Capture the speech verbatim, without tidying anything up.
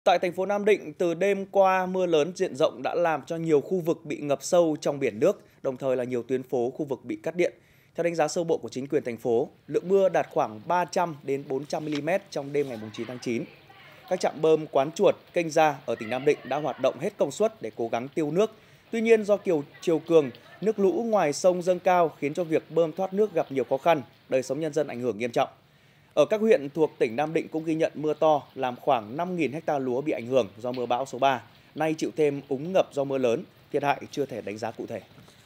Tại thành phố Nam Định, từ đêm qua, mưa lớn diện rộng đã làm cho nhiều khu vực bị ngập sâu trong biển nước, đồng thời là nhiều tuyến phố khu vực bị cắt điện. Theo đánh giá sơ bộ của chính quyền thành phố, lượng mưa đạt khoảng ba trăm đến bốn trăm mi-li-mét trong đêm ngày chín tháng chín. Các trạm bơm Quán Chuột, Kênh Gia ở tỉnh Nam Định đã hoạt động hết công suất để cố gắng tiêu nước. Tuy nhiên do kiều chiều cường, nước lũ ngoài sông dâng cao khiến cho việc bơm thoát nước gặp nhiều khó khăn, đời sống nhân dân ảnh hưởng nghiêm trọng. Ở các huyện thuộc tỉnh Nam Định cũng ghi nhận mưa to, làm khoảng năm nghìn ha lúa bị ảnh hưởng do mưa bão số ba. Nay chịu thêm úng ngập do mưa lớn, thiệt hại chưa thể đánh giá cụ thể.